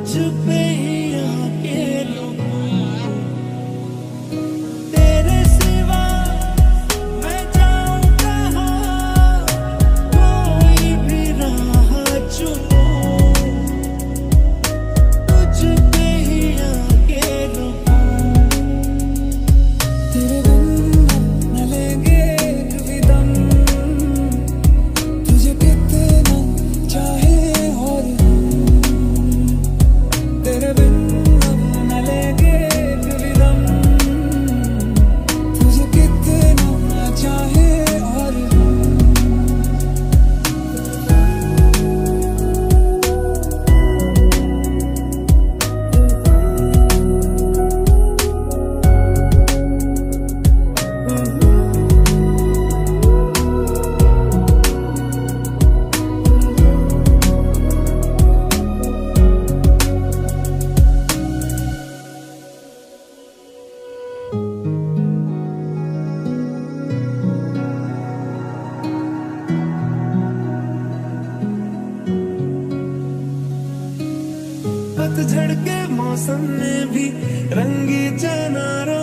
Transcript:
पे ही आके रुकूं, तेरे सिवा मैं जाऊं कहाँ, कोई भी राह चुनूं, तुझ पे ही आके रुकूं। तेरे बिन न लेंगे एक भी दम, तुझे कितना चाहे और तेरे बिन अब न लेंगे एक भी दम, तुझे कितना चाहे और पतझड़ के मौसम में भी रंगी चनारों